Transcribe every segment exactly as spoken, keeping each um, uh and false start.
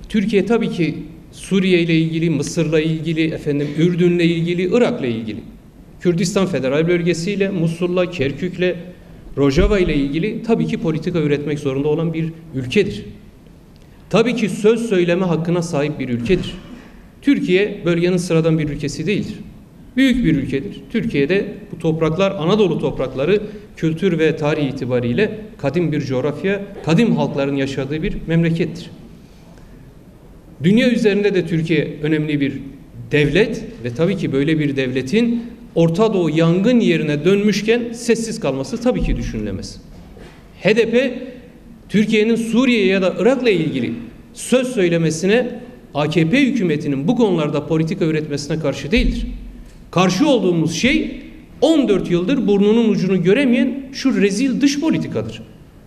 Türkiye tabii ki Suriye ile ilgili, Mısır'la ilgili, efendim Ürdün'le ilgili, Irak'la ilgili, Kürdistan Federal Bölgesi ile, Musul'la, Kerkük'le, Rojava ile ilgili tabii ki politika üretmek zorunda olan bir ülkedir. Tabii ki söz söyleme hakkına sahip bir ülkedir. Türkiye bölgenin sıradan bir ülkesi değildir. Büyük bir ülkedir. Türkiye'de bu topraklar, Anadolu toprakları kültür ve tarih itibariyle kadim bir coğrafya, kadim halkların yaşadığı bir memlekettir. Dünya üzerinde de Türkiye önemli bir devlet ve tabii ki böyle bir devletin Orta Doğu yangın yerine dönmüşken sessiz kalması tabii ki düşünülemez. H D P Türkiye'nin Suriye ya da Irak'la ilgili söz söylemesine, A K P hükümetinin bu konularda politika üretmesine karşı değildir. Karşı olduğumuz şey on dört yıldır burnunun ucunu göremeyen şu rezil dış politikadır.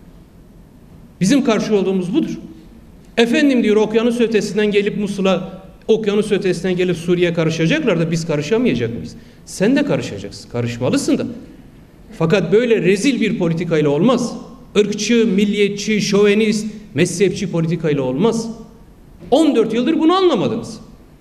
Bizim karşı olduğumuz budur. Efendim diyor, okyanus ötesinden gelip Musul'a, okyanus ötesinden gelip Suriye'ye karışacaklar da biz karışamayacak mıyız? Sen de karışacaksın, karışmalısın da. Fakat böyle rezil bir politikayla olmaz. Irkçı, milliyetçi, şovenist, mezhepçi politikayla olmaz. on dört yıldır bunu anlamadınız.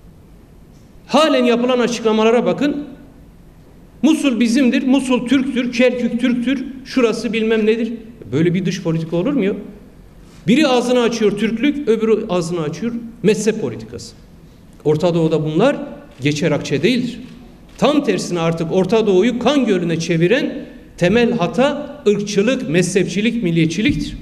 Halen yapılan açıklamalara bakın. Musul bizimdir, Musul Türktür, Kerkük Türktür, şurası bilmem nedir. Böyle bir dış politika olur mu ya? Biri ağzını açıyor Türklük, öbürü ağzını açıyor mezhep politikası. Orta Doğu'da bunlar geçer akçe değildir. Tam tersine artık Orta Doğu'yu kan gölüne çeviren temel hata ırkçılık, mezhepçilik, milliyetçiliktir.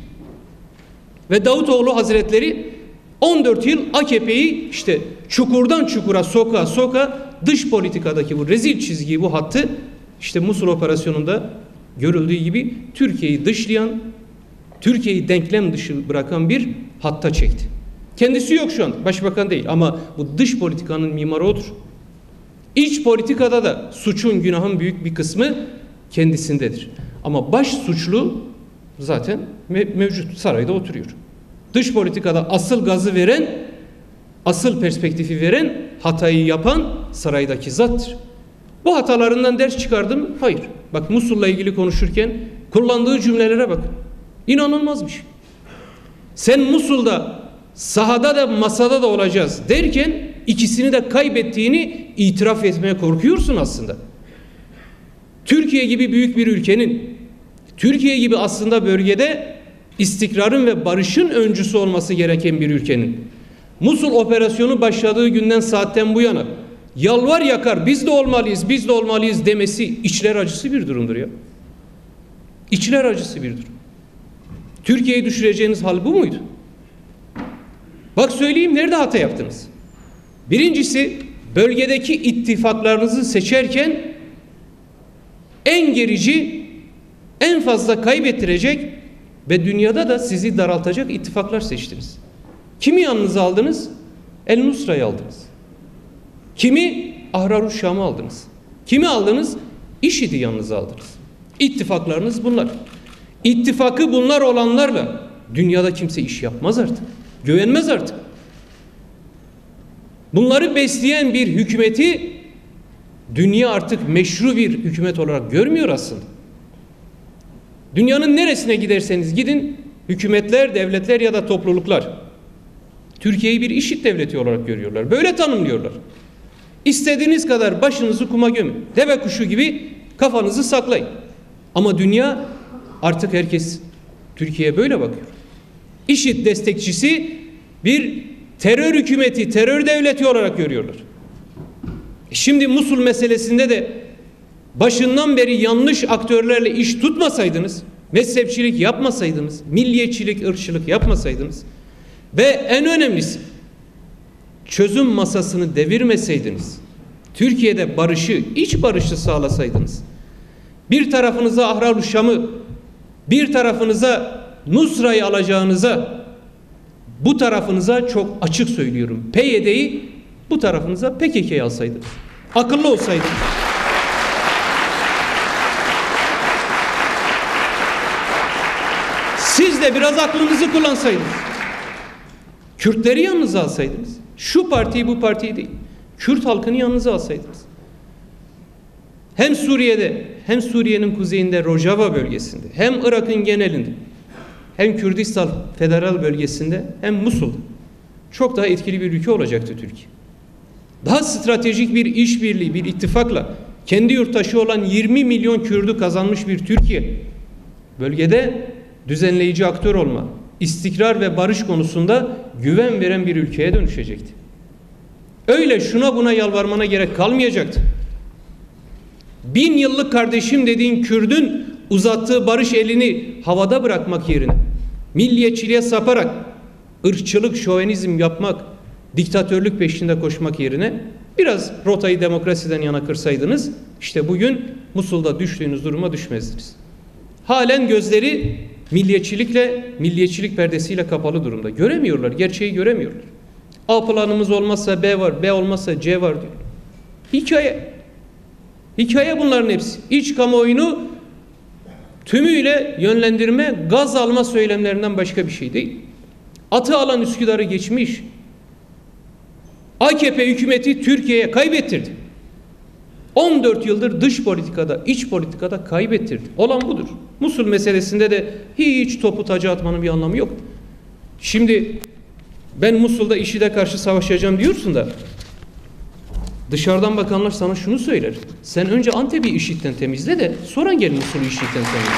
Ve Davutoğlu Hazretleri on dört yıl A K P'yi işte çukurdan çukura soka soka dış politikadaki bu rezil çizgiyi, bu hattı işte Musul operasyonunda görüldüğü gibi Türkiye'yi dışlayan, Türkiye'yi denklem dışı bırakan bir hatta çekti. Kendisi yok şu an, başbakan değil, ama bu dış politikanın mimarı odur. İç politikada da suçun, günahın büyük bir kısmı kendisindedir. Ama baş suçlu zaten mev- mevcut sarayda oturuyor. Dış politikada asıl gazı veren, asıl perspektifi veren, hatayı yapan saraydaki zattır. Bu hatalarından ders çıkardım. Hayır. Bak, Musul'la ilgili konuşurken kullandığı cümlelere bak. İnanılmaz bir şey. Sen Musul'da sahada da masada da olacağız derken ikisini de kaybettiğini itiraf etmeye korkuyorsun aslında. Türkiye gibi büyük bir ülkenin, Türkiye gibi aslında bölgede istikrarın ve barışın öncüsü olması gereken bir ülkenin Musul operasyonu başladığı günden, saatten bu yana yalvar yakar biz de olmalıyız, biz de olmalıyız demesi içler acısı bir durumdur ya. İçler acısı bir durum. Türkiye'yi düşüreceğiniz hal bu muydu? Bak söyleyeyim, nerede hata yaptınız? Birincisi, bölgedeki ittifaklarınızı seçerken en gerici, en fazla kaybettirecek ve dünyada da sizi daraltacak ittifaklar seçtiniz. Kimi yanınıza aldınız? El Nusra'yı aldınız. Kimi? Ahrar-ı Şam'ı aldınız. Kimi aldınız? İŞİD'i yanınıza aldınız. İttifaklarınız bunlar. İttifakı bunlar olanlarla dünyada kimse iş yapmaz artık. Güvenmez artık. Bunları besleyen bir hükümeti dünya artık meşru bir hükümet olarak görmüyor aslında. Dünyanın neresine giderseniz gidin, hükümetler, devletler ya da topluluklar Türkiye'yi bir IŞİD devleti olarak görüyorlar. Böyle tanımlıyorlar. İstediğiniz kadar başınızı kuma gömün. Deve kuşu gibi kafanızı saklayın. Ama dünya artık, herkes Türkiye'ye böyle bakıyor. IŞİD destekçisi bir terör hükümeti, terör devleti olarak görüyorlar. Şimdi Musul meselesinde de başından beri yanlış aktörlerle iş tutmasaydınız, mezhepçilik yapmasaydınız, milliyetçilik, ırkçılık yapmasaydınız ve en önemlisi çözüm masasını devirmeseydiniz, Türkiye'de barışı, iç barışı sağlasaydınız, bir tarafınıza Ahrar-ı Şam'ı, bir tarafınıza Nusra'yı alacağınıza, bu tarafınıza çok açık söylüyorum, P Y D'yi, bu tarafınıza P K K'yı alsaydınız. Akıllı olsaydınız. Siz de biraz aklınızı kullansaydınız. Kürtleri yanınıza alsaydınız. Şu partiyi, bu partiyi değil. Kürt halkını yanınıza alsaydınız. Hem Suriye'de, hem Suriye'nin kuzeyinde Rojava bölgesinde, hem Irak'ın genelinde, hem Kürdistan Federal bölgesinde, hem Musul'da çok daha etkili bir ülke olacaktı Türkiye. Daha stratejik bir işbirliği, bir ittifakla kendi yurttaşı olan yirmi milyon Kürdü kazanmış bir Türkiye, bölgede düzenleyici aktör olma, istikrar ve barış konusunda güven veren bir ülkeye dönüşecekti. Öyle şuna buna yalvarmana gerek kalmayacaktı. Bin yıllık kardeşim dediğin Kürdün uzattığı barış elini havada bırakmak yerine milliyetçiliğe saparak ırkçılık, şovenizm yapmak, diktatörlük peşinde koşmak yerine biraz rotayı demokrasiden yana kırsaydınız, işte bugün Musul'da düştüğünüz duruma düşmezdiniz. Halen gözleri milliyetçilikle, milliyetçilik perdesiyle kapalı durumda. Göremiyorlar, gerçeği göremiyorlar. A planımız olmazsa B var, B olmazsa C var diyor. Hikaye. Hikaye bunların hepsi. İç kamuoyunu tümüyle yönlendirme, gaz alma söylemlerinden başka bir şey değil. Atı alan Üsküdar'ı geçmiş. A K P hükümeti Türkiye'ye kaybettirdi. on dört yıldır dış politikada, iç politikada kaybettirdi. Olan budur. Musul meselesinde de hiç topu taca atmanın bir anlamı yok. Şimdi ben Musul'da IŞİD'e karşı savaşacağım diyorsun da dışarıdan bakanlar sana şunu söyler. Sen önce Antep'i IŞİD'den temizle de sonra gel Musul'u IŞİD'den temizle.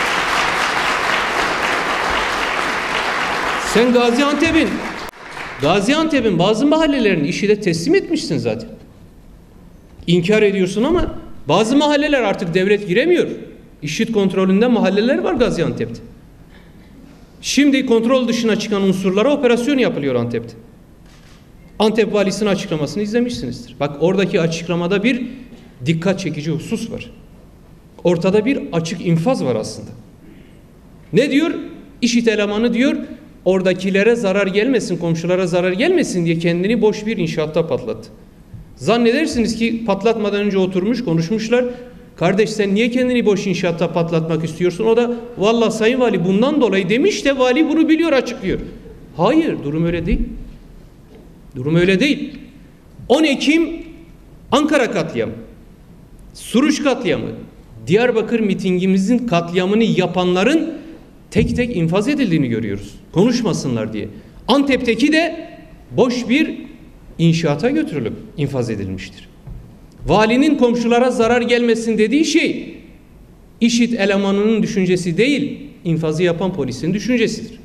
Sen Gaziantep'in Gaziantep'in bazı mahallelerini IŞİD'e teslim etmişsin zaten. İnkar ediyorsun ama bazı mahalleler artık devlet giremiyor. IŞİD kontrolünde mahalleler var Gaziantep'te. Şimdi kontrol dışına çıkan unsurlara operasyon yapılıyor Antep'te. Antep valisinin açıklamasını izlemişsinizdir. Bak oradaki açıklamada bir dikkat çekici husus var. Ortada bir açık infaz var aslında. Ne diyor? IŞİD elemanı diyor, oradakilere zarar gelmesin, komşulara zarar gelmesin diye kendini boş bir inşaatta patlattı. Zannedersiniz ki patlatmadan önce oturmuş konuşmuşlar. Kardeş sen niye kendini boş inşaatta patlatmak istiyorsun? O da vallahi sayın vali bundan dolayı demiş de vali bunu biliyor, açıklıyor. Hayır, durum öyle değil. Durum öyle değil. on Ekim Ankara katliamı, Suruç katliamı, Diyarbakır mitingimizin katliamını yapanların tek tek infaz edildiğini görüyoruz. Konuşmasınlar diye. Antep'teki de boş bir inşaata götürülüp infaz edilmiştir. Valinin komşulara zarar gelmesin dediği şey IŞİD elemanının düşüncesi değil, infazı yapan polisin düşüncesidir.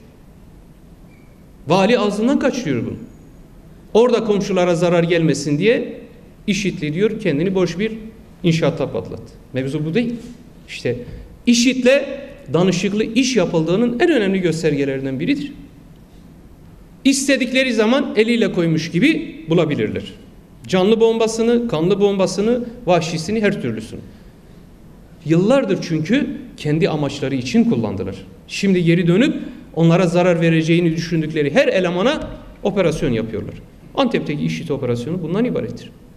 Vali ağzından kaçırıyor bunu. Orada komşulara zarar gelmesin diye IŞİD'li diyor kendini boş bir inşaatta patlattı. Mevzu bu değil. İşte IŞİD'le danışıklı iş yapıldığının en önemli göstergelerinden biridir. İstedikleri zaman eliyle koymuş gibi bulabilirler. Canlı bombasını, kanlı bombasını, vahşisini, her türlüsünü. Yıllardır çünkü kendi amaçları için kullandılar. Şimdi geri dönüp onlara zarar vereceğini düşündükleri her elemana operasyon yapıyorlar. Antep'teki IŞİD operasyonu bundan ibarettir.